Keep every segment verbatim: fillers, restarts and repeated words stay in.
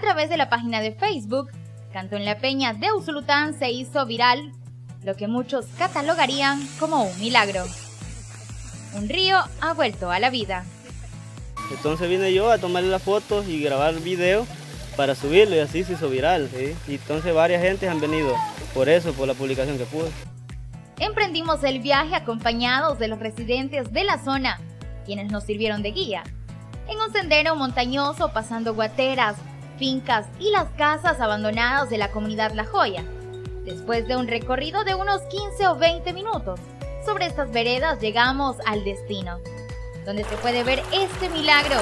través de la página de Facebook, Cantón La Peña de Usulután se hizo viral lo que muchos catalogarían como un milagro. Un río ha vuelto a la vida. Entonces vine yo a tomarle las fotos y grabar video para subirlo y así se hizo viral, ¿sí? Y entonces varias gentes han venido por eso, por la publicación que pude. Emprendimos el viaje acompañados de los residentes de la zona, quienes nos sirvieron de guía, en un sendero montañoso pasando guateras, fincas y las casas abandonadas de la comunidad La Joya. Después de un recorrido de unos quince o veinte minutos, sobre estas veredas llegamos al destino, donde se puede ver este milagro.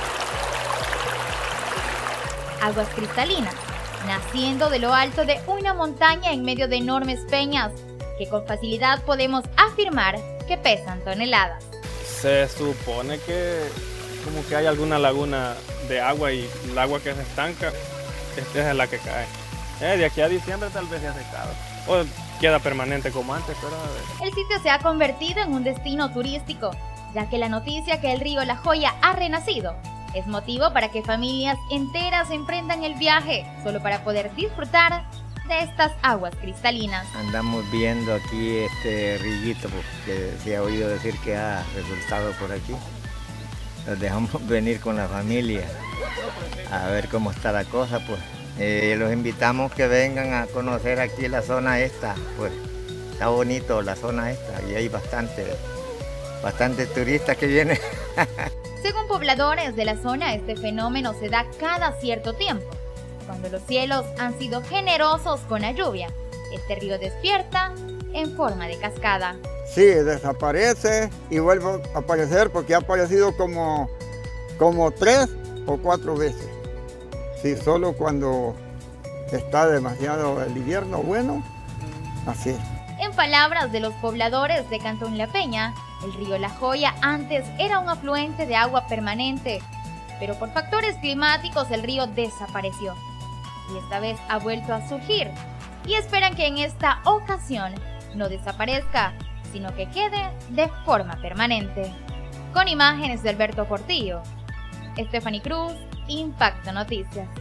Aguas cristalinas, naciendo de lo alto de una montaña en medio de enormes peñas, que con facilidad podemos afirmar que pesan toneladas. Se supone que como que hay alguna laguna de agua y el agua que se estanca, esta es la que cae. Eh, de aquí a diciembre tal vez se ha secado, o queda permanente como antes, pero a ver. El sitio se ha convertido en un destino turístico, ya que la noticia que el río La Joya ha renacido es motivo para que familias enteras emprendan el viaje solo para poder disfrutar de estas aguas cristalinas. Andamos viendo aquí este rillito porque se ha oído decir que ha resultado por aquí. Los dejamos venir con la familia a ver cómo está la cosa, pues. Eh, los invitamos que vengan a conocer aquí la zona esta, pues está bonito la zona esta y hay bastante, bastante turistas que vienen. Según pobladores de la zona, este fenómeno se da cada cierto tiempo. Cuando los cielos han sido generosos con la lluvia, este río despierta en forma de cascada. Sí, desaparece y vuelve a aparecer porque ha aparecido como, como tres o cuatro veces. Sí, solo cuando está demasiado el invierno bueno, así. En palabras de los pobladores de Cantón La Peña, el río La Joya antes era un afluente de agua permanente, pero por factores climáticos el río desapareció y esta vez ha vuelto a surgir y esperan que en esta ocasión no desaparezca, sino que quede de forma permanente. Con imágenes de Alberto Portillo, Stephanie Cruz, Impacto Noticias.